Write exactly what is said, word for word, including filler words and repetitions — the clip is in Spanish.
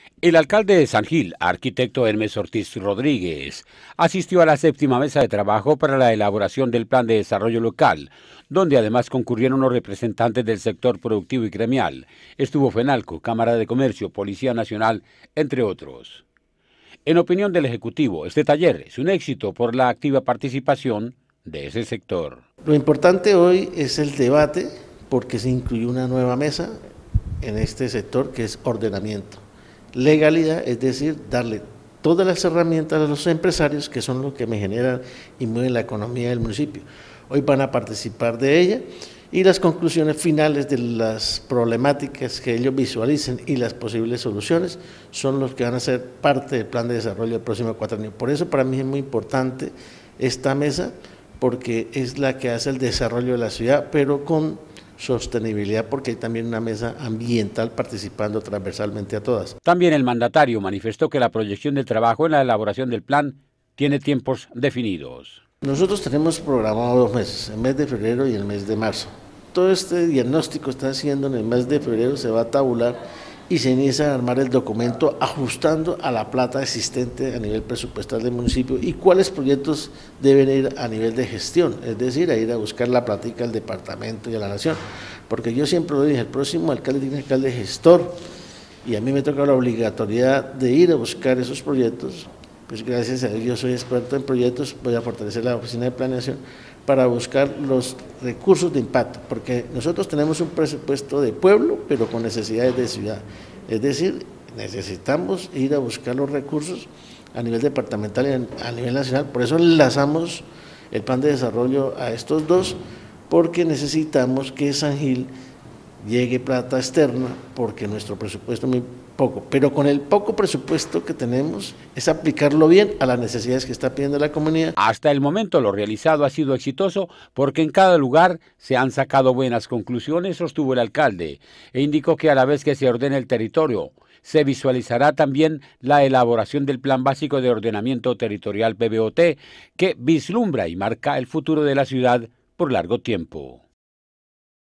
El alcalde de San Gil, arquitecto Hermes Ortiz Rodríguez, asistió a la séptima mesa de trabajo para la elaboración del Plan de Desarrollo Local, donde además concurrieron los representantes del sector productivo y gremial. Estuvo FENALCO, Cámara de Comercio, Policía Nacional, entre otros. En opinión del Ejecutivo, este taller es un éxito por la activa participación de ese sector. Lo importante hoy es el debate, porque se incluyó una nueva mesa en este sector que es ordenamiento. Legalidad, es decir, darle todas las herramientas a los empresarios que son los que me generan y mueven la economía del municipio. Hoy van a participar de ella y las conclusiones finales de las problemáticas que ellos visualicen y las posibles soluciones son los que van a ser parte del plan de desarrollo del próximo cuatrenio. Por eso para mí es muy importante esta mesa, porque es la que hace el desarrollo de la ciudad, pero con sostenibilidad, porque hay también una mesa ambiental participando transversalmente a todas. También el mandatario manifestó que la proyección del trabajo en la elaboración del plan tiene tiempos definidos. Nosotros tenemos programado dos meses, el mes de febrero y el mes de marzo. Todo este diagnóstico está haciendo en el mes de febrero, se va a tabular y se inicia a armar el documento ajustando a la plata existente a nivel presupuestal del municipio y cuáles proyectos deben ir a nivel de gestión, es decir, a ir a buscar la platica al departamento y a la nación, porque yo siempre lo dije, el próximo alcalde tiene alcalde gestor y a mí me toca la obligatoriedad de ir a buscar esos proyectos. Pues gracias a Dios yo soy experto en proyectos, voy a fortalecer la oficina de planeación para buscar los recursos de impacto, porque nosotros tenemos un presupuesto de pueblo, pero con necesidades de ciudad. Es decir, necesitamos ir a buscar los recursos a nivel departamental y a nivel nacional, por eso enlazamos el plan de desarrollo a estos dos, porque necesitamos que San Gil llegue plata externa, porque nuestro presupuesto es muy poco, pero con el poco presupuesto que tenemos es aplicarlo bien a las necesidades que está pidiendo la comunidad. Hasta el momento lo realizado ha sido exitoso porque en cada lugar se han sacado buenas conclusiones, sostuvo el alcalde, e indicó que a la vez que se ordene el territorio, se visualizará también la elaboración del Plan Básico de Ordenamiento Territorial P B O T, que vislumbra y marca el futuro de la ciudad por largo tiempo.